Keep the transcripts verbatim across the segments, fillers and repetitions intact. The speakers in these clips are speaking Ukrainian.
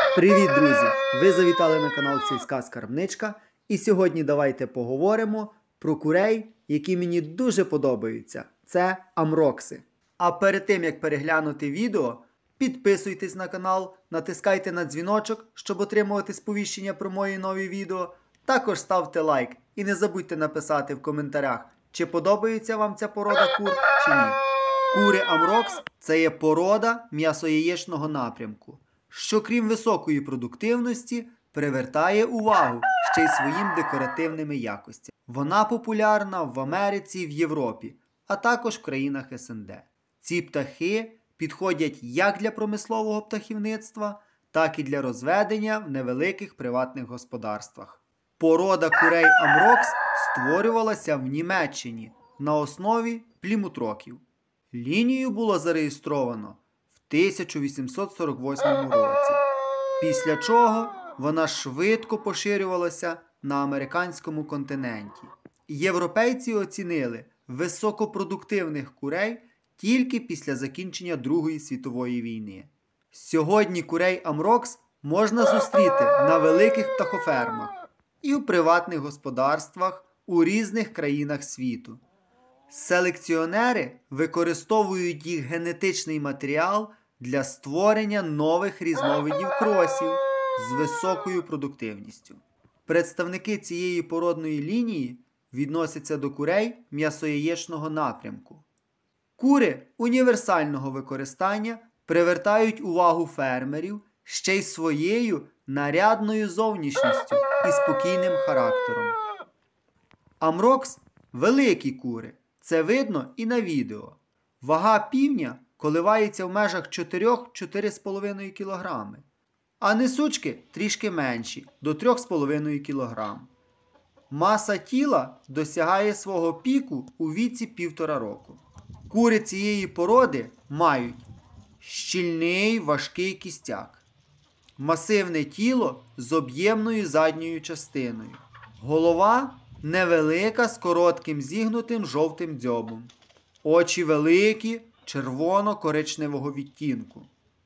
Привіт, друзі! Ви завітали на канал Сільська Скарбничка, і сьогодні давайте поговоримо про курей, які мені дуже подобаються. Це амрокси. А перед тим, як переглянути відео, підписуйтесь на канал, натискайте на дзвіночок, щоб отримувати сповіщення про мої нові відео. Також ставте лайк і не забудьте написати в коментарях, чи подобається вам ця порода кур, чи ні. Кури амрокс – це є порода м'ясояєчного напрямку, що крім високої продуктивності, привертає увагу ще й своїм декоративними якостями. Вона популярна в Америці і в Європі, а також в країнах ес ен де. Ці птахи підходять як для промислового птахівництва, так і для розведення в невеликих приватних господарствах. Порода курей амрокс створювалася в Німеччині на основі плімутроків. Лінію було зареєстровано в тисяча вісімсот сорок восьмому році, після чого вона швидко поширювалася на американському континенті. Європейці оцінили високопродуктивних курей тільки після закінчення Другої світової війни. Сьогодні курей амрокс можна зустріти на великих птахофермах і у приватних господарствах у різних країнах світу. Селекціонери використовують їх генетичний матеріал для створення нових різновидів кросів з високою продуктивністю. Представники цієї породної лінії відносяться до курей м'ясояєчного напрямку. Кури універсального використання привертають увагу фермерів ще й своєю нарядною зовнішністю і спокійним характером. Амрокс – великі кури. Це видно і на відео. Вага півня коливається в межах чотири-чотири з половиною кілограми, а несучки трішки менші – до три з половиною кілограми. Маса тіла досягає свого піку у віці півтора року. Кури цієї породи мають щільний важкий кістяк, масивне тіло з об'ємною задньою частиною, голова невелика з коротким зігнутим жовтим дзьобом, очі великі, червоно-коричневого відтінку.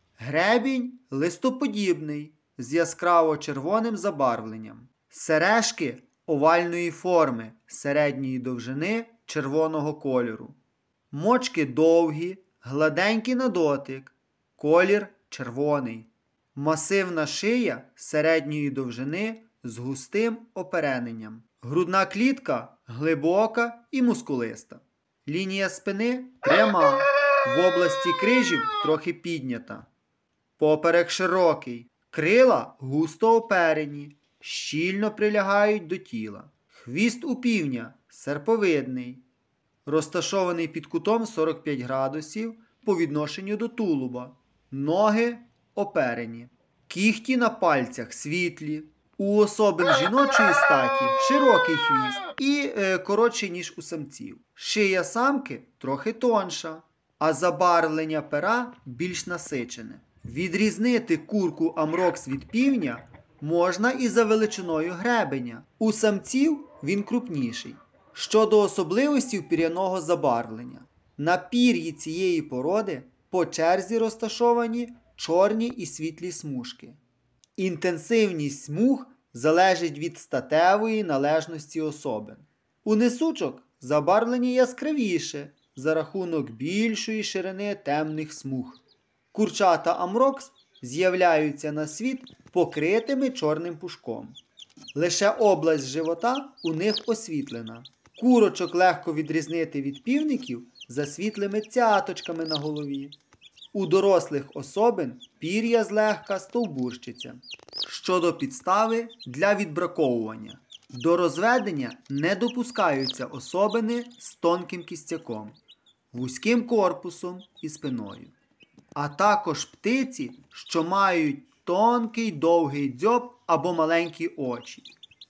Гребінь листоподібний, з яскраво-червоним забарвленням. Сережки овальної форми, середньої довжини, червоного кольору. Мочки довгі, гладенькі на дотик, колір червоний. Масивна шия середньої довжини з густим оперененням. Грудна клітка глибока і мускулиста. Лінія спини пряма, в області крижів трохи піднята. Поперек широкий, крила густо оперені, щільно прилягають до тіла. Хвіст у півня серповидний, розташований під кутом сорок п'ять градусів по відношенню до тулуба. Ноги оперені. Кігті на пальцях світлі. У особин жіночої статі широкий хвіст і е, коротший, ніж у самців. Шия самки трохи тонша, а забарвлення пера більш насичене. Відрізнити курку амрокс від півня можна і за величиною гребеня. У самців він крупніший. Щодо особливостей пір'яного забарвлення. На пір'ї цієї породи по черзі розташовані чорні і світлі смужки. Інтенсивність смуг залежить від статевої належності особин. У несучок забарвлення яскравіше за рахунок більшої ширини темних смуг. Курчата амрокс з'являються на світ покритими чорним пушком. Лише область живота у них освітлена. Курочок легко відрізнити від півників за світлими цяточками на голові. У дорослих особин пір'я злегка стовбурщиться. Щодо підстави для відбраковування. До розведення не допускаються особини з тонким кістяком, вузьким корпусом і спиною. А також птиці, що мають тонкий довгий дзьоб або маленькі очі.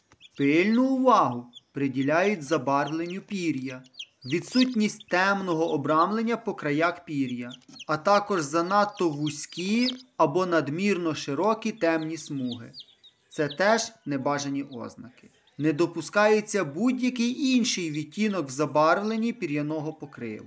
Пильну увагу приділяють забарвленню пір'я, відсутність темного обрамлення по краях пір'я, а також занадто вузькі або надмірно широкі темні смуги. Це теж небажані ознаки. Не допускається будь-який інший відтінок в забарвленні пір'яного покриву,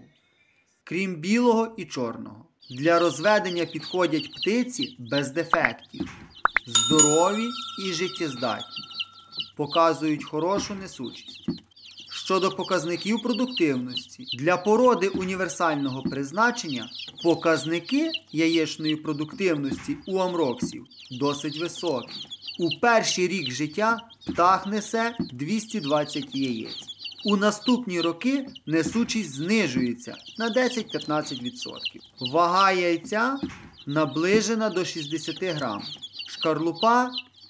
крім білого і чорного. Для розведення підходять птиці без дефектів. здорові і життєздатні. Показують хорошу несучість. Щодо показників продуктивності, для породи універсального призначення показники яєчної продуктивності у амроксів досить високі. У перший рік життя птах несе двісті двадцять яєць. У наступні роки несучість знижується на десять-п'ятнадцять відсотків. Вага яйця наближена до шістдесят грам. Шкарлупа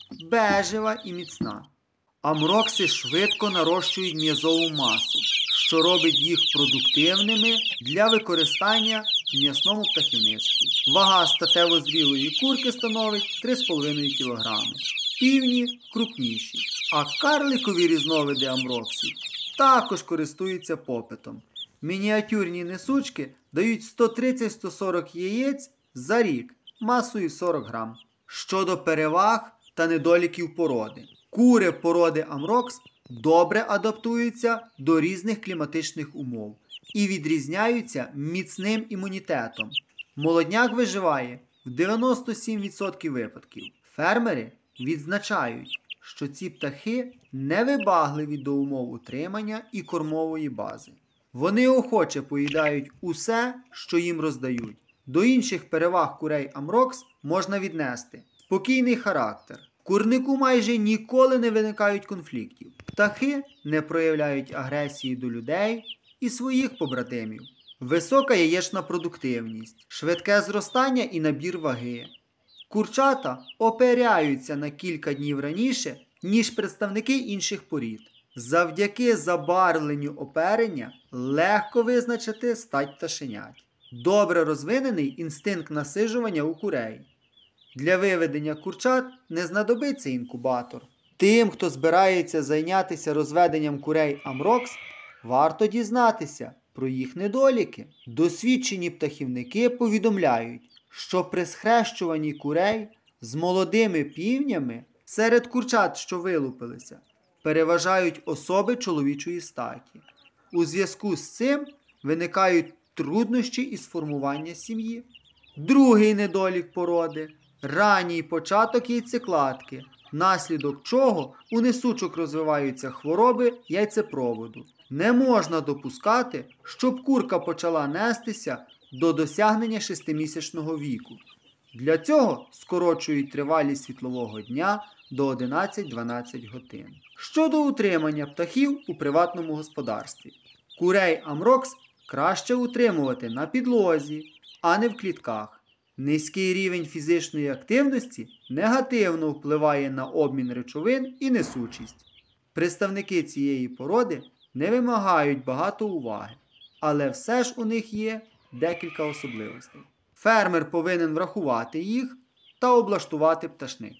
бежева і міцна. Амрокси швидко нарощують м'язову масу, що робить їх продуктивними для використання в м'ясному птахівництві. Вага статево зрілої курки становить три з половиною кілограми. Півні крупніші, а карликові різновиди амроксів також користуються попитом. Мініатюрні несучки дають сто тридцять - сто сорок яєць за рік, масою сорок грам. Щодо переваг та недоліків породи. Кури породи амрокс добре адаптуються до різних кліматичних умов і відрізняються міцним імунітетом. Молодняк виживає в дев'яносто сім відсотків випадків. Фермери відзначають, що ці птахи невибагливі до умов утримання і кормової бази. Вони охоче поїдають усе, що їм роздають. До інших переваг курей амрокс можна віднести спокійний характер. В курнику майже ніколи не виникають конфліктів. Птахи не проявляють агресії до людей і своїх побратимів. Висока яєчна продуктивність, швидке зростання і набір ваги. Курчата оперяються на кілька днів раніше, ніж представники інших порід. Завдяки забарвленню оперення легко визначити стать пташенят. Добре розвинений інстинкт насиджування у курей. Для виведення курчат не знадобиться інкубатор. Тим, хто збирається зайнятися розведенням курей амрокс, варто дізнатися про їх недоліки. Досвідчені птахівники повідомляють, що при схрещуванні курей з молодими півнями серед курчат, що вилупилися, переважають особи чоловічої статі. У зв'язку з цим виникають труднощі із формування сім'ї. Другий недолік породи – ранній початок яйцекладки, внаслідок чого у несучок розвиваються хвороби яйцепроводу. Не можна допускати, щоб курка почала нестися до досягнення шестимісячного віку. Для цього скорочують тривалість світлового дня до одинадцять-дванадцять годин. Щодо утримання птахів у приватному господарстві. Курей амрокс краще утримувати на підлозі, а не в клітках. Низький рівень фізичної активності негативно впливає на обмін речовин і несучість. Представники цієї породи не вимагають багато уваги, але все ж у них є декілька особливостей. Фермер повинен врахувати їх та облаштувати пташник.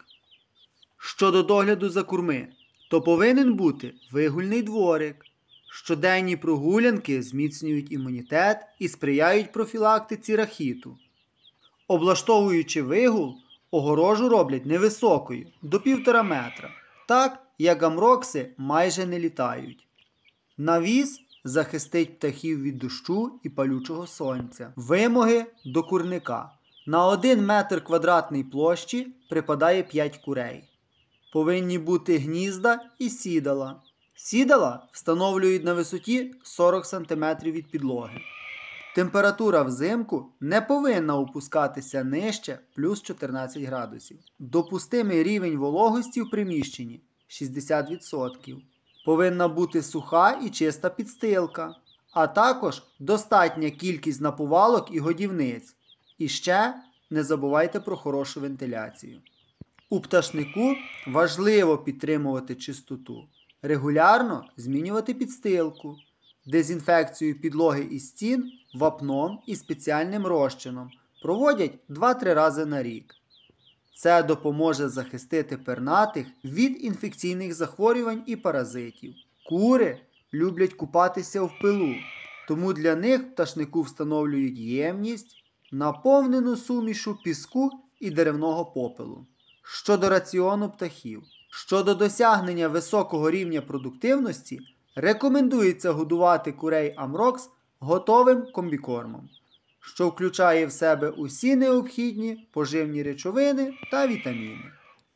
Щодо догляду за курми, то повинен бути вигульний дворик. Щоденні прогулянки зміцнюють імунітет і сприяють профілактиці рахіту. Облаштовуючи вигул, огорожу роблять невисокою, до півтора метра, так як амрокси майже не літають. Навіс захистить птахів від дощу і палючого сонця. Вимоги до курника. На один метр квадратний площі припадає п'ять курей. Повинні бути гнізда і сідала. Сідала встановлюють на висоті сорок сантиметрів від підлоги. Температура взимку не повинна опускатися нижче плюс чотирнадцять градусів. Допустимий рівень вологості в приміщенні – шістдесят відсотків. Повинна бути суха і чиста підстилка, а також достатня кількість наповалок і годівниць. І ще не забувайте про хорошу вентиляцію. У пташнику важливо підтримувати чистоту, регулярно змінювати підстилку, дезінфекцію підлоги і стін вапном і спеціальним розчином проводять два-три рази на рік. Це допоможе захистити пернатих від інфекційних захворювань і паразитів. Кури люблять купатися в пилу, тому для них в пташнику встановлюють ємність, наповнену сумішу піску і деревного попелу. Щодо раціону птахів. Щодо досягнення високого рівня продуктивності, рекомендується годувати курей амрокс готовим комбікормом, що включає в себе усі необхідні поживні речовини та вітаміни.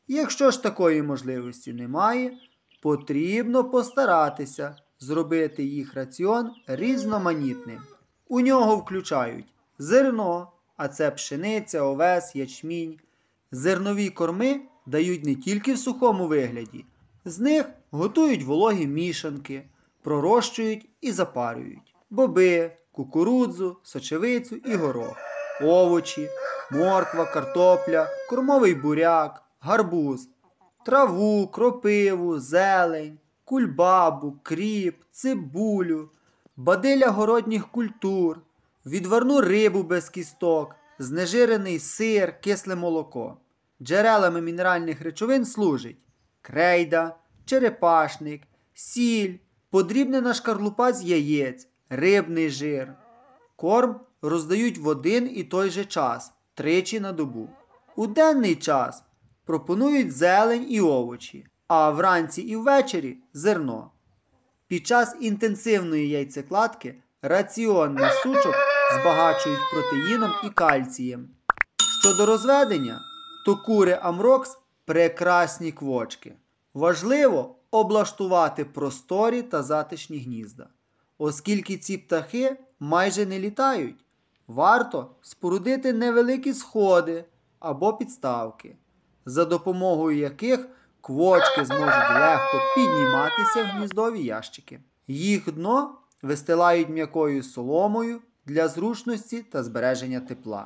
Якщо ж такої можливості немає, потрібно постаратися зробити їх раціон різноманітним. У нього включають зерно, а це пшениця, овес, ячмінь. Зернові корми дають не тільки в сухому вигляді. З них готують вологі мішанки, пророщують і запарюють. Боби, кукурудзу, сочевицю і горох, овочі, морква, картопля, кормовий буряк, гарбуз, траву, кропиву, зелень, кульбабу, кріп, цибулю, бадилля городніх культур, відварну рибу без кісток, знежирений сир, кисле молоко. Джерелами мінеральних речовин служать крейда, черепашник, сіль, подрібнена шкарлупа з яєць, рибний жир. Корм роздають в один і той же час, тричі на добу. У денний час пропонують зелень і овочі, а вранці і ввечері – зерно. Під час інтенсивної яйцекладки раціон на сучок збагачують протеїном і кальцієм. Щодо розведення, то кури Амрокс – прекрасні квочки. Важливо облаштувати просторі та затишні гнізда. Оскільки ці птахи майже не літають, варто спорудити невеликі сходи або підставки, за допомогою яких квочки зможуть легко підніматися в гніздові ящики. Їх дно вистилають м'якою соломою для зручності та збереження тепла.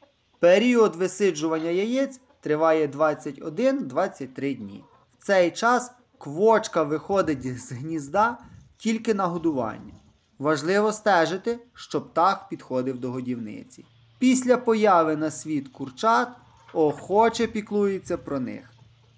Період висиджування яєць триває двадцять один - двадцять три дні. В цей час квочка виходить з гнізда тільки на годування. Важливо стежити, щоб птах підходив до годівниці. Після появи на світ курчат охоче піклується про них.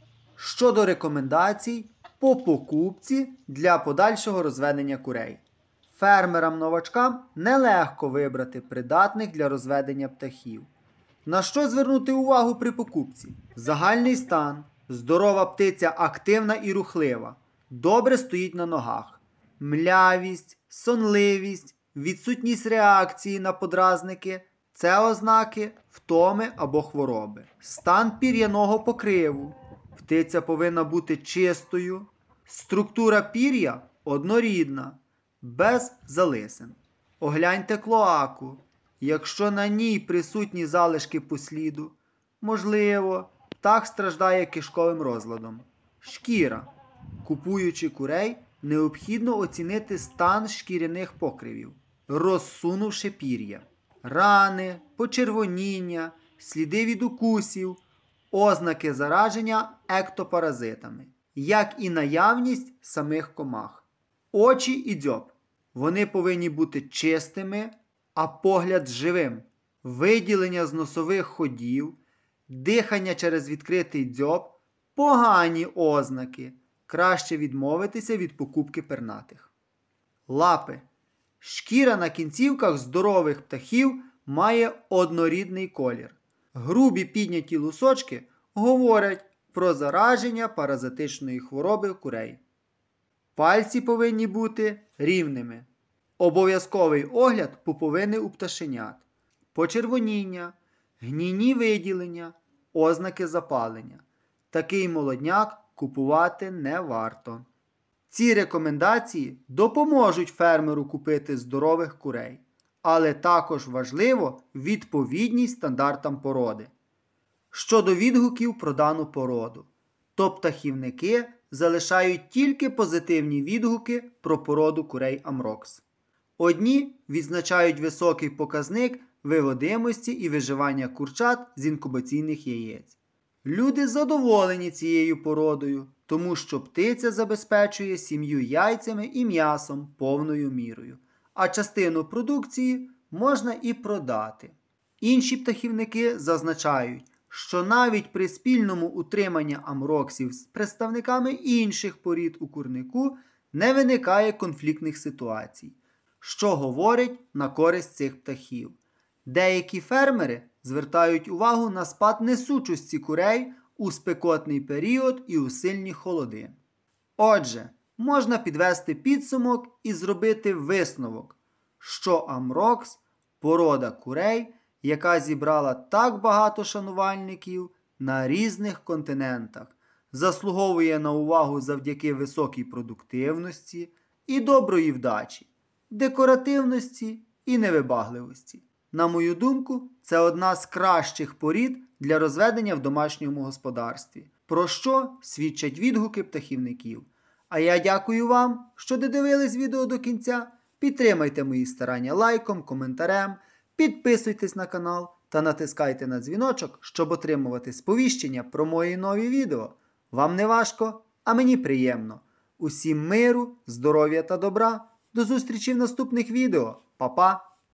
Щодо рекомендацій по покупці для подальшого розведення курей. Фермерам-новачкам нелегко вибрати придатних для розведення птахів. На що звернути увагу при покупці? Загальний стан. Здорова птиця активна і рухлива. Добре стоїть на ногах. Млявість, сонливість, відсутність реакції на подразники – це ознаки втоми або хвороби. Стан пір'яного покриву. Птиця повинна бути чистою. Структура пір'я однорідна, без залисин. Огляньте клоаку. Якщо на ній присутні залишки посліду, можливо, птах страждає кишковим розладом. Шкіра. Купуючи курей, необхідно оцінити стан шкіряних покривів, розсунувши пір'я. Рани, почервоніння, сліди від укусів, ознаки зараження ектопаразитами, як і наявність самих комах. Очі і дзьоб. Вони повинні бути чистими, а погляд живим. Виділення з носових ходів, дихання через відкритий дзьоб – погані ознаки. Краще відмовитися від покупки пернатих. Лапи. Шкіра на кінцівках здорових птахів має однорідний колір. Грубі підняті лусочки говорять про зараження паразитичної хвороби курей. Пальці повинні бути рівними. Обов'язковий огляд пуповини у пташенят. Почервоніння, гнійні виділення, ознаки запалення. Такий молодняк купувати не варто. Ці рекомендації допоможуть фермеру купити здорових курей. Але також важливо відповідність стандартам породи. Щодо відгуків про дану породу, то птахівники залишають тільки позитивні відгуки про породу курей Амрокс. Одні відзначають високий показник виводимості і виживання курчат з інкубаційних яєць. Люди задоволені цією породою, тому що птиця забезпечує сім'ю яйцями і м'ясом повною мірою, а частину продукції можна і продати. Інші птахівники зазначають, що навіть при спільному утриманні амроксів з представниками інших порід у курнику не виникає конфліктних ситуацій, що говорить на користь цих птахів. Деякі фермери звертають увагу на спад несучості курей у спекотний період і у сильні холоди. Отже, можна підвести підсумок і зробити висновок, що Амрокс – порода курей, яка зібрала так багато шанувальників на різних континентах, заслуговує на увагу завдяки високій продуктивності і доброї вдачі, декоративності і невибагливості. На мою думку, це одна з кращих порід для розведення в домашньому господарстві, про що свідчать відгуки птахівників. А я дякую вам, що додивились відео до кінця. Підтримайте мої старання лайком, коментарем, підписуйтесь на канал та натискайте на дзвіночок, щоб отримувати сповіщення про мої нові відео. Вам не важко, а мені приємно. Усім миру, здоров'я та добра. До зустрічі в наступних відео. Па-па!